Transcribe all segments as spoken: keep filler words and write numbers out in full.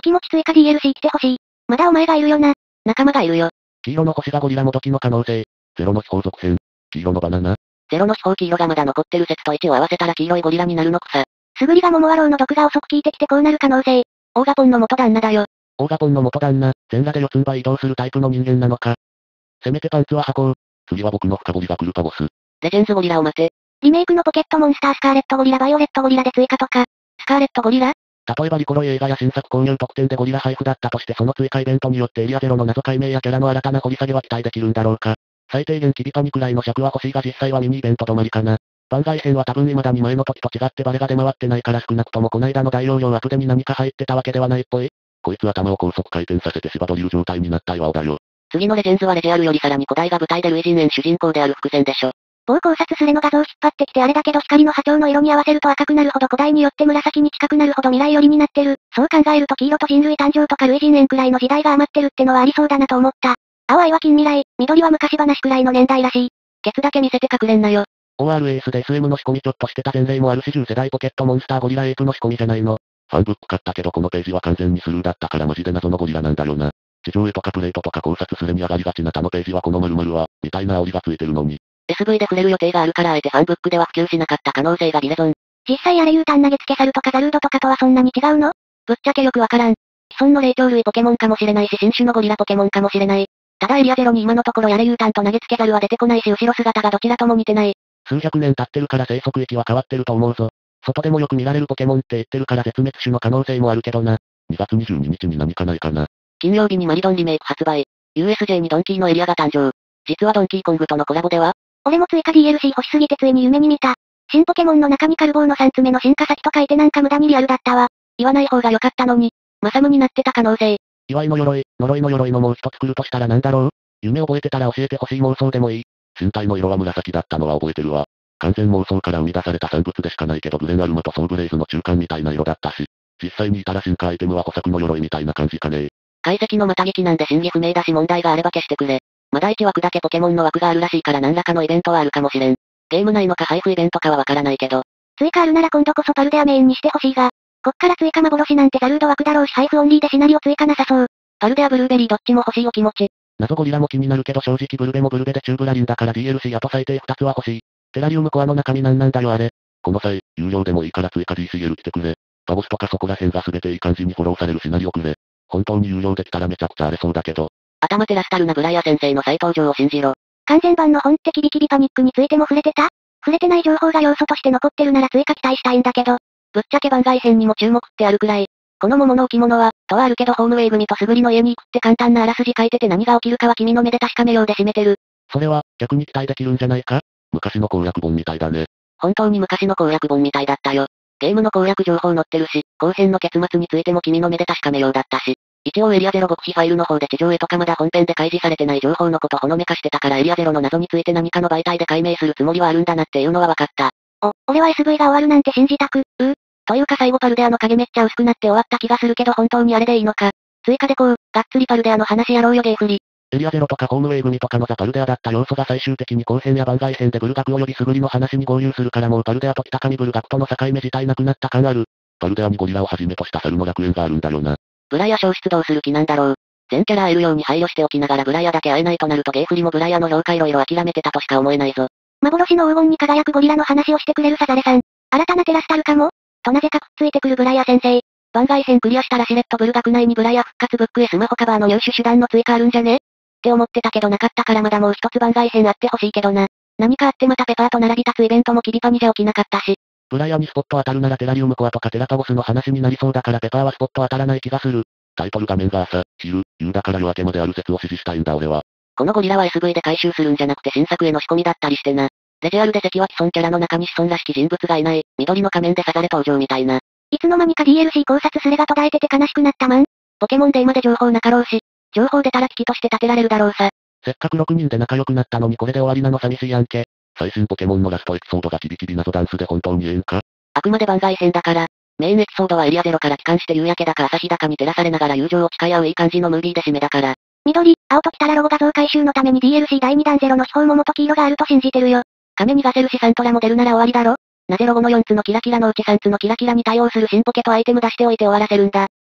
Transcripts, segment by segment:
キモチ追加 ディーエルシー 来てほしい。まだお前がいるよな。 仲間がいるよ。 黄色の星がゴリラもどきの可能性。ゼロの秘宝続編。黄色のバナナ。 ゼロの秘宝黄色がまだ残ってる説といちを合わせたら黄色いゴリラになるのくさ。 スグリがモモワロウの毒が遅く効いてきてこうなる可能性。 オーガポンの元旦那だよ。 オーガポンの元旦那、全裸で四つん這い移動するタイプの人間なのか。せめてパンツは履こう。次は僕の深掘りが来るかボス。 レジェンズゴリラを待て。 リメイクのポケットモンスタースカーレットゴリラバイオレットゴリラで追加とか。 スカーレットゴリラ？ 例えばリコロイ映画や新作購入特典でゴリラ配布だったとしてその追加イベントによってエリアゼロの謎解明やキャラの新たな掘り下げは期待できるんだろうか。最低限キビパニくらいの尺は欲しいが実際はミニイベント止まりかな。番外編は多分未だに前の時と違ってバレが出回ってないから少なくともこないだの大容量アップデに何か入ってたわけではないっぽい。こいつ頭を高速回転させて芝ドリル状態になった岩尾だよ。 次のレジェンズはレジュアルよりさらに古代が舞台で類人猿主人公である伏線でしょ。 某考察スレの画像引っ張ってきてあれだけど光の波長の色に合わせると赤くなるほど古代によって紫に近くなるほど未来寄りになってる。そう考えると黄色と人類誕生とか類人猿くらいの時代が余ってるってのはありそうだなと思った。青愛は近未来、緑は昔話くらいの年代らしい。 ケツだけ見せて隠れんなよ。 オーアールエス で エスエム の仕込みちょっとしてた前例もあるしじゅう世代ポケットモンスターゴリラエイプの仕込みじゃないの。ファンブック買ったけどこのページは完全にスルーだったからマジで謎のゴリラなんだよな。地上絵とかプレートとか考察すれに上がりがちな他のページはこの〇〇は、みたいな煽りがついてるのに。 エスブイ で触れる予定があるからあえてファンブックでは普及しなかった可能性がビレゾン。 実際あれ U ターン投げつけサルとかザルードとかとはそんなに違うの？ ぶっちゃけよくわからん。既存の霊長類ポケモンかもしれないし新種のゴリラポケモンかもしれない。ただエリアゼロに今のところやれ U ターンと投げつけザルは出てこないし後ろ姿がどちらとも似てない。 数百年経ってるから生息域は変わってると思うぞ。外でもよく見られるポケモンって言ってるから絶滅種の可能性もあるけどな。にがつにじゅうににちに何かないかな。 金曜日にマリドンリメイク発売。ユーエスジェー にドンキーのエリアが誕生。実はドンキーコングとのコラボでは俺も追加 ディーエルシー 欲しすぎてついに夢に見た。新ポケモンの中にカルボーのさんつめの進化先と書いてなんか無駄にリアルだったわ。 言わない方が良かったのに。マサムになってた可能性。 祝いの鎧、呪いの鎧のもう一つ来るとしたらなんだろう？夢覚えてたら教えてほしい妄想でもいい。身体の色は紫だったのは覚えてるわ。完全妄想から生み出された産物でしかないけどグレンアルマとソーブレイズの中間みたいな色だったし。実際にいたら進化アイテムは補足の鎧みたいな感じかね。 解析のまた劇なんで真偽不明だし問題があれば消してくれ。まだいち枠だけポケモンの枠があるらしいから何らかのイベントはあるかもしれん。ゲーム内のか配布イベントかはわからないけど。 追加あるなら今度こそパルデアメインにしてほしいが、こっから追加幻なんてザルード枠だろうし配布オンリーでシナリオ追加なさそう。 パルデアブルーベリーどっちも欲しいお気持ち。 謎ゴリラも気になるけど正直ブルベもブルベでチューブラリンだから ディーエルシー あと最低ふたつは欲しい。テラリウムコアの中身なんなんだよあれ。この際、有料でもいいから追加 ディーシーエル 来てくれ。パボスとかそこら辺が全ていい感じにフォローされるシナリオくれ。本当に有料できたらめちゃくちゃ荒れそうだけど。 頭テラスタルなブライア先生の再登場を信じろ。 完全版の本ってキビキビパニックについても触れてた？触れてない情報が要素として残ってるなら追加期待したいんだけど。 ぶっちゃけ番外編にも注目ってあるくらい。この桃の置物は、とはあるけどホームウェイ組とスグリの家に行くって簡単なあらすじ書いてて何が起きるかは君の目で確かめようで締めてる。 それは、逆に期待できるんじゃないか？昔の攻略本みたいだね。 本当に昔の攻略本みたいだったよ。ゲームの攻略情報載ってるし、後編の結末についても君の目で確かめようだったし。一応エリアゼロ極秘ファイルの方で地上絵とかまだ本編で開示されてない情報のことほのめかしてたからエリアゼロの謎について何かの媒体で解明するつもりはあるんだなっていうのは分かった。 お、俺は エスブイ が終わるなんて信じたく、うー。 というか最後パルデアの影めっちゃ薄くなって終わった気がするけど本当にあれでいいのか。追加でこう、がっつりパルデアの話やろうよゲーフリ。 エリアゼロとかホームウェイ組とかのザパルデアだった要素が最終的に後編や番外編でブルガク及びスグリの話に合流するからもうパルデアと北上ブルガクとの境目自体なくなった感ある。パルデアにゴリラをはじめとした猿の楽園があるんだよな。 ブライア小出動する気なんだろう。全キャラ会えるように配慮しておきながらブライアだけ会えないとなるとゲーフリもブライアの評価いろいろ諦めてたとしか思えないぞ。 幻の黄金に輝くゴリラの話をしてくれるサザレさん。新たなテラスタルかもとなぜかくっついてくるブライア先生。番外編クリアしたらしれっとブル学内にブライア復活ブックへスマホカバーの入手手段の追加あるんじゃねって思ってたけどなかったからまだもう一つ番外編あってほしいけどな。何かあってまたペパーと並び立つイベントもキビパにじゃ起きなかったし。 ブライアにスポット当たるならテラリウムコアとかテラパボスの話になりそうだからペパーはスポット当たらない気がする。タイトル画面が朝、昼、夕だから夜明けまである説を支持したいんだ俺は。 このゴリラは エスブイ で回収するんじゃなくて新作への仕込みだったりしてな。レジュアルで関は既存キャラの中に子孫らしき人物がいない、緑の仮面でサザレ登場みたいな。 いつの間にか ディーエルシー 考察スレが途絶えてて悲しくなったまん。 ポケモンデーまで情報なかろうし、情報出たら危機として立てられるだろうさ。 せっかくろくにんで仲良くなったのにこれで終わりなの寂しいやんけ。最新ポケモンのラストエピソードがキビキビ謎ダンスで本当にええんか？ あくまで番外編だから、メインエピソードはエリアゼロから帰還して夕焼けだか朝日だかに照らされながら友情を誓い合ういい感じのムービーで締めだから。 緑、青と来たらロゴ画像回収のために ディーエルシー だいにだんゼロの秘宝桃と黄色があると信じてるよ。 亀にガセルしサントラも出るなら終わりだろ？なぜロゴのよっつのキラキラのうちさんつのキラキラに対応する新ポケとアイテム出しておいて終わらせるんだ。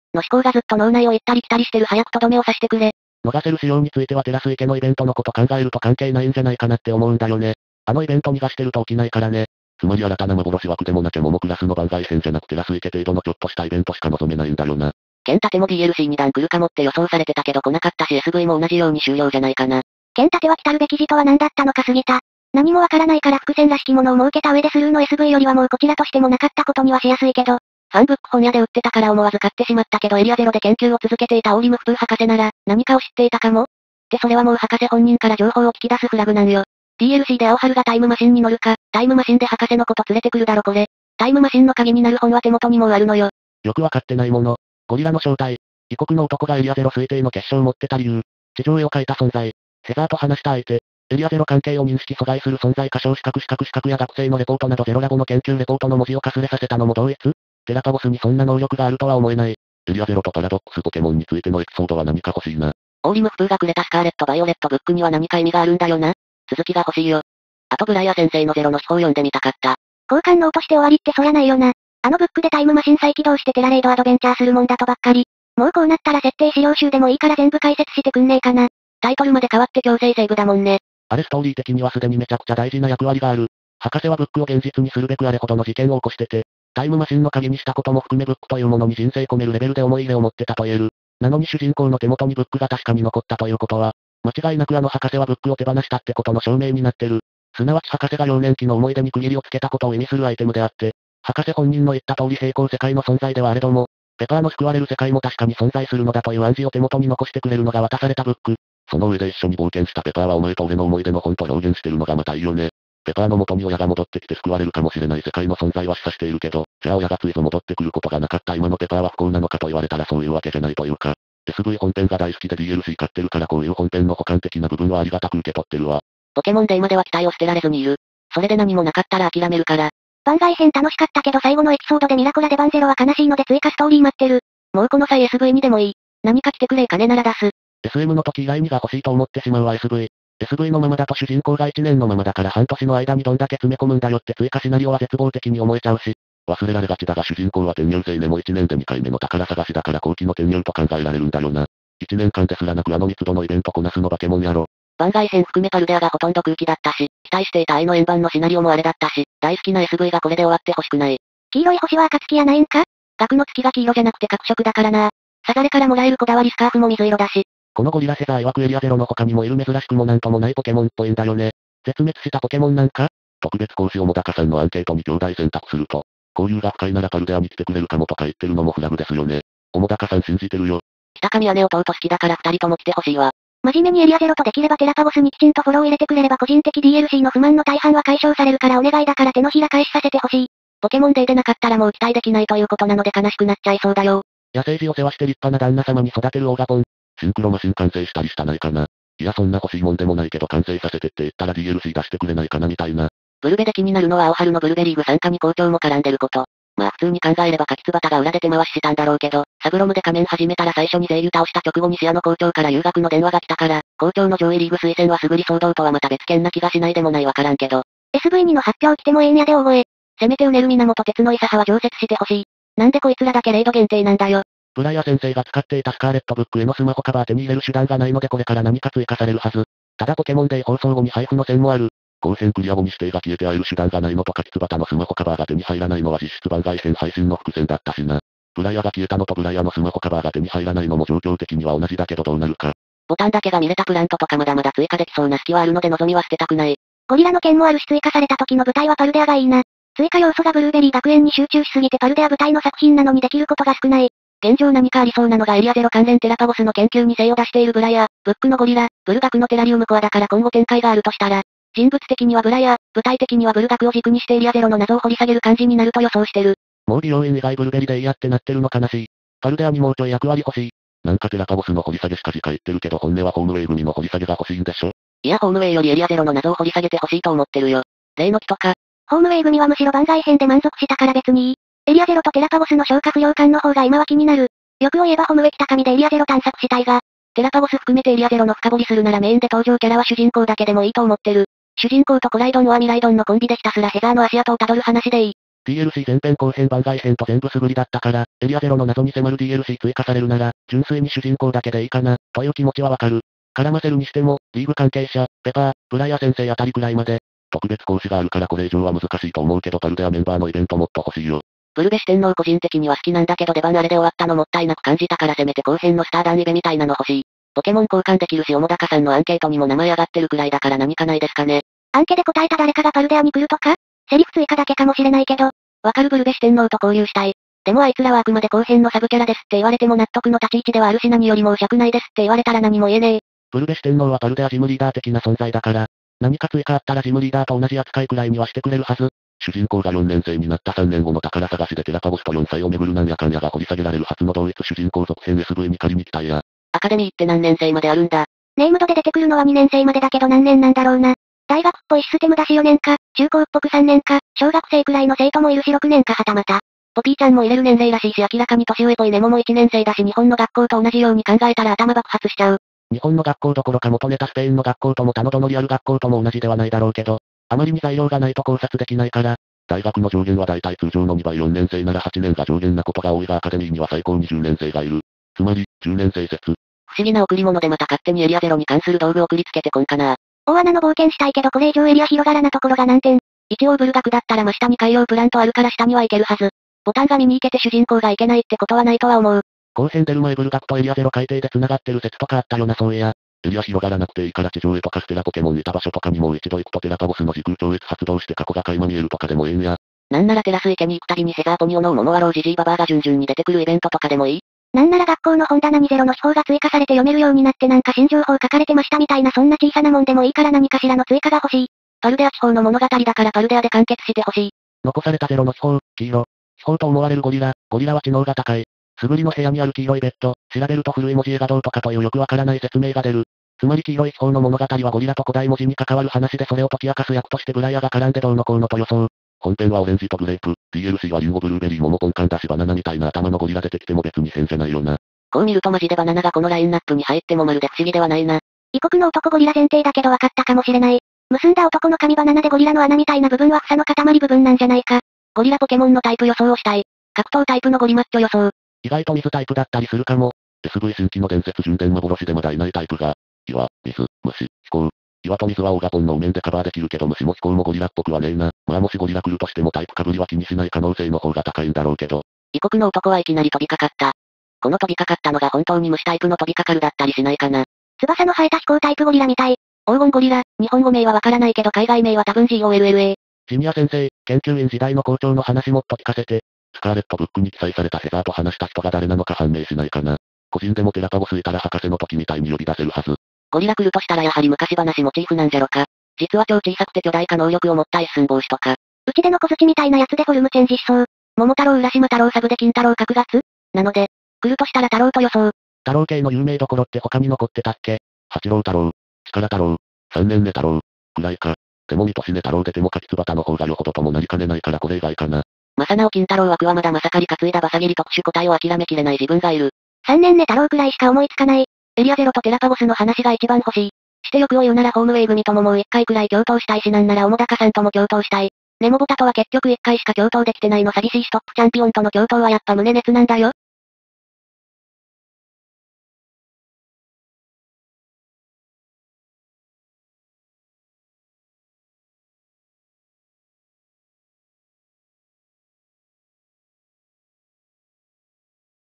の思考がずっと脳内を行ったり来たりしてる早くとどめを刺してくれ。 逃せる仕様についてはテラス池のイベントのこと考えると関係ないんじゃないかなって思うんだよね。あのイベント逃がしてると起きないからね。つまり新たな幻枠でもなきゃ桃クラスの番外編じゃなくテラス池程度のちょっとしたイベントしか望めないんだよな。 剣盾も ディーエルシーに 段来るかもって予想されてたけど来なかったし エスブイ も同じように終了じゃないかな。 剣盾は来たるべき時とは何だったのか過ぎた。何もわからないから伏線らしきものを設けた上でスルーの エスブイ よりはもうこちらとしてもなかったことにはしやすいけど、 ファンブック本屋で売ってたから思わず買ってしまったけどエリアゼロで研究を続けていたオーリム・フトゥー博士なら、何かを知っていたかもってそれはもう博士本人から情報を聞き出すフラグなんよ。ディーエルシー で青春がタイムマシンに乗るか、タイムマシンで博士のこと連れてくるだろこれ。タイムマシンの鍵になる本は手元にもうあるのよ。 よくわかってないもの。ゴリラの正体。異国の男がエリアゼロ推定の結晶を持ってた理由。地上絵を描いた存在。ヘザーと話した相手。エリアゼロ関係を認識阻害する存在か小資格資格資格や学生のレポートなどゼロラボの研究レポートの文字をかすれさせたのも同一テラパボスにそんな能力があるとは思えない。エリアゼロとパラドックスポケモンについてのエピソードは何か欲しいな。 オーリム・フトゥーがくれたスカーレット・バイオレットブックには何か意味があるんだよな。続きが欲しいよ。あとブライア先生のゼロの秘宝を読んでみたかった。 交換ノートして終わりってそりゃないよな。あのブックでタイムマシン再起動してテラレイドアドベンチャーするもんだとばっかり。もうこうなったら設定資料集でもいいから全部解説してくんねえかな。 タイトルまで変わって強制セーブだもんね。 あれストーリー的にはすでにめちゃくちゃ大事な役割がある。博士はブックを現実にするべくあれほどの事件を起こしてて、タイムマシンの鍵にしたことも含めブックというものに人生込めるレベルで思い入れを持ってたと言える。なのに主人公の手元にブックが確かに残ったということは、間違いなくあの博士はブックを手放したってことの証明になってる。すなわち博士が幼年期の思い出に区切りをつけたことを意味するアイテムであって、博士本人の言った通り平行世界の存在ではあれども、ペパーの救われる世界も確かに存在するのだという暗示を手元に残してくれるのが渡されたブック。その上で一緒に冒険したペパーはお前と俺の思い出の本と表現してるのがまたいいよね。ペパーの元に親が戻ってきて救われるかもしれない世界の存在は示唆しているけど、じゃあ親がついぞ戻ってくることがなかった今のペパーは不幸なのかと言われたらそういうわけじゃないというか、エスブイ 本編が大好きで ディーエルシー 買ってるからこういう本編の補完的な部分はありがたく受け取ってるわ。 ポケモンデイまでは期待を捨てられずにいる。それで何もなかったら諦めるから。 番外編楽しかったけど最後のエピソードでミラコラデバンゼロは悲しいので追加ストーリー待ってる。 もうこの際 エスブイ にでもいい。何か来てくれ金なら出す。 エスエム の時以来にが欲しいと思ってしまうわ エスブイ。エスブイ のままだと主人公がいちねんのままだから半年の間にどんだけ詰め込むんだよって追加シナリオは絶望的に思えちゃうし。忘れられがちだが主人公は転入生でもいちねんでにかいめの宝探しだから後期の転入と考えられるんだよな。いちねんかんですらなくあの密度のイベントこなすのバケモンやろ。 番外編含めパルデアがほとんど空気だったし、期待していた愛の円盤のシナリオもあれだったし、大好きな エスブイ がこれで終わってほしくない。 黄色い星は暁やないんか？ 額の月が黄色じゃなくて各色だからな。サザレからもらえるこだわりスカーフも水色だし。 このゴリラヘザー曰くエリアゼロの他にもいる珍しくもなんともないポケモンっぽいんだよね。絶滅したポケモンなんか？特別講師をもだかさんのアンケートに兄弟選択すると、交友が深いならパルデアに来てくれるかもとか言ってるのもフラグですよね。おもだかさん信じてるよ。 北上姉弟好きだから二人とも来てほしいわ。 真面目にエリアゼロとできればテラパボスにきちんとフォロー入れてくれれば個人的 ディーエルシー の不満の大半は解消されるからお願いだから手のひら返しさせてほしい。 ポケモンデーでなかったらもう期待できないということなので悲しくなっちゃいそうだよ。 野生児を世話して立派な旦那様に育てるオーガボン。シンクロマシン完成したりしたないかな。いやそんな欲しいもんでもないけど完成させてって言ったら ディーエルシー 出してくれないかなみたいな。 ブルベで気になるのは青春のブルベリーグ参加に校長も絡んでること。まあ普通に考えればカキツバタが裏で手回ししたんだろうけど、サブロムで仮面始めたら最初に声優倒した直後にシアの校長から留学の電話が来たから、校長の上位リーグ推薦はすぐり騒動とはまた別件な気がしないでもないわからんけど。 エスブイ にの発表来てもええんやで大声。 せめてうねる源鉄のイサハは常設してほしい。なんでこいつらだけレイド限定なんだよ。 ブライア先生が使っていたスカーレットブックへのスマホカバー手に入れる手段がないのでこれから何か追加されるはず。ただポケモンデー放送後に配布の線もある。後編クリア後に指定が消えて会える手段がないのとカキツバタのスマホカバーが手に入らないのは実質番外編配信の伏線だったしな。ブライアが消えたのとブライアのスマホカバーが手に入らないのも状況的には同じだけどどうなるか。 ボタンだけが見れたプラントとかまだまだ追加できそうな隙はあるので望みは捨てたくない。 ゴリラの件もあるし追加された時の舞台はパルデアがいいな。追加要素がブルーベリー学園に集中しすぎてパルデア舞台の作品なのにできることが少ない。 現状何かありそうなのがエリアゼロ関連テラパボスの研究に精を出しているブライア、ブックのゴリラ、ブル学のテラリウムコアだから今後展開があるとしたら、人物的にはブライア、具体的にはブル学を軸にしてエリアゼロの謎を掘り下げる感じになると予想してる。 もう美容院以外ブルベリでいいやってなってるの悲しい。パルデアにもうちょい役割欲しい。なんかテラパボスの掘り下げしかじか言ってるけど本音はホームウェイ組の掘り下げが欲しいんでしょ。 いやホームウェイよりエリアゼロの謎を掘り下げて欲しいと思ってるよ。例の木とか。 ホームウェイ組はむしろ番外編で満足したから別にいい。エリアゼロとテラパボスの消化不良感の方が今は気になる。欲を言えばホムウェキ高見でエリアゼロ探索したいが、テラパボス含めてエリアゼロの深掘りするならメインで登場キャラは主人公だけでもいいと思ってる。主人公とコライドンはミライドンのコンビでひたすらヘザーの足跡をたどる話でいい。 ディーエルシー 前編後編番外編と全部素振りだったから、エリアゼロの謎に迫る ディーエルシー 追加されるなら、純粋に主人公だけでいいかな、という気持ちはわかる。絡ませるにしても、リーグ関係者、ペパー、ブライア先生あたりくらいまで。特別講師があるからこれ以上は難しいと思うけどパルデアメンバーのイベントもっと欲しいよ。 ブルベ四天王個人的には好きなんだけど出番あれで終わったのもったいなく感じたからせめて後編のスターダンイベみたいなの欲しい。ポケモン交換できるし澤高さんのアンケートにも名前上がってるくらいだから何かないですかね。 アンケで答えた誰かがパルデアに来るとかセリフ追加だけかもしれないけど。 わかるブルベ四天王と交流したい。でもあいつらはあくまで後編のサブキャラですって言われても納得の立ち位置ではあるし何よりも尺ないですって言われたら何も言えねえ。 ブルベ四天王はパルデアジムリーダー的な存在だから、何か追加あったらジムリーダーと同じ扱いくらいにはしてくれるはず。主人公がよねん生になったさんねんごの宝探しでテラパゴスとよんさいを巡るなんやかんやが掘り下げられる初の同一主人公続編 エスブイ に借りに来たいや。 アカデミーって何年生まであるんだ。 ネームドで出てくるのはにねん生までだけど何年なんだろうな。大学っぽいシステムだしよねんか、中高っぽくさんねんか、小学生くらいの生徒もいるしろくねんかはたまた。 ポピーちゃんも入れる年齢らしいし明らかに年上っぽいネモもいちねん生だし日本の学校と同じように考えたら頭爆発しちゃう。 日本の学校どころか元ネタスペインの学校とも他のどのリアル学校とも同じではないだろうけど、あまりに材料がないと考察できないから、大学の上限はだいたい通常のにばいよねん生ならはちねんが上限なことが多いがアカデミーには最高にじゅうねん生がいる。つまり、じゅうねん生説。 不思議な贈り物でまた勝手にエリアゼロに関する道具送りつけてこんかな。 大穴の冒険したいけどこれ以上エリア広がらなところが難点。 一応ブル学だったら真下に海洋プラントあるから下には行けるはず。ボタンが見に行けて主人公が行けないってことはないとは思う。 後編出る前ブル学とエリアゼロ海底で繋がってる説とかあったよなそういや。エリア広がらなくていいから地上へとかステラポケモンいた場所とかにもう一度行くとテラパゴスの時空超越発動して過去が垣間見えるとかでもええんや。 なんならテラス池に行くたびにヘザーポニオのモノワロージジイババアが順々に出てくるイベントとかでもいい？ なんなら学校の本棚にゼロの秘宝が追加されて読めるようになってなんか新情報書かれてましたみたいなそんな小さなもんでもいいから何かしらの追加が欲しい。 パルデア地方の物語だからパルデアで完結してほしい。 残されたゼロの秘宝、黄色。秘宝と思われるゴリラ、ゴリラは知能が高い。素振りの部屋にある黄色いベッド、調べると古い文字絵がどうとかというよくわからない説明が出る。つまり黄色い秘宝の物語はゴリラと古代文字に関わる話でそれを解き明かす役としてブライアが絡んでどうのこうのと予想。本編はオレンジとグレープ、ディーエルシー はリンゴブルーベリー桃ポンカンだしバナナみたいな頭のゴリラ出てきても別に変じゃないよな。 こう見るとマジでバナナがこのラインナップに入ってもまるで不思議ではないな。 異国の男ゴリラ前提だけど分かったかもしれない。結んだ男の髪バナナでゴリラの穴みたいな部分は房の塊部分なんじゃないか。 ゴリラポケモンのタイプ予想をしたい。格闘タイプのゴリマッチョ予想。 意外と水タイプだったりするかも。エスブイ 新規の伝説純伝幻でまだいないタイプが。岩、水、虫、飛行。岩と水はオーガポンのお面でカバーできるけど虫も飛行もゴリラっぽくはねえな。まあもしゴリラ来るとしてもタイプ被りは気にしない可能性の方が高いんだろうけど。 異国の男はいきなり飛びかかった。この飛びかかったのが本当に虫タイプの飛びかかるだったりしないかな。 翼の生えた飛行タイプゴリラみたい。 黄金ゴリラ、日本語名はわからないけど海外名は多分 ゴール。 ジニア先生、研究員時代の校長の話もっと聞かせて。スカーレットブックに記載されたヘザーと話した人が誰なのか判明しないかな。個人でもテラパゴスいたら博士の時みたいに呼び出せるはず。 ゴリラ来るとしたらやはり昔話モチーフなんじゃろか。実は超小さくて巨大化能力を持った一寸法師とか。 うちでの小槌みたいなやつでフォルムチェンジしそう。 桃太郎浦島太郎サブで金太郎角月なので、来るとしたら太郎と予想。 太郎系の有名どころって他に残ってたっけ？八郎太郎、力太郎、三年根太郎、くらいか。でも水戸根太郎出ても柿椿の方がよほどともなりかねないからこれ以外かな。 正直金太郎枠はまだまさかり担いだバサギリ特殊個体を諦めきれない自分がいる。 三年根太郎くらいしか思いつかない。 エリアゼロとテラパゴスの話が一番欲しい。して欲を言うならホームウェイ組とももう一回くらい共闘したいしなんなら澤高さんとも共闘したい。ネモボタとは結局一回しか共闘できてないの寂しいしトップチャンピオンとの共闘はやっぱ胸熱なんだよ。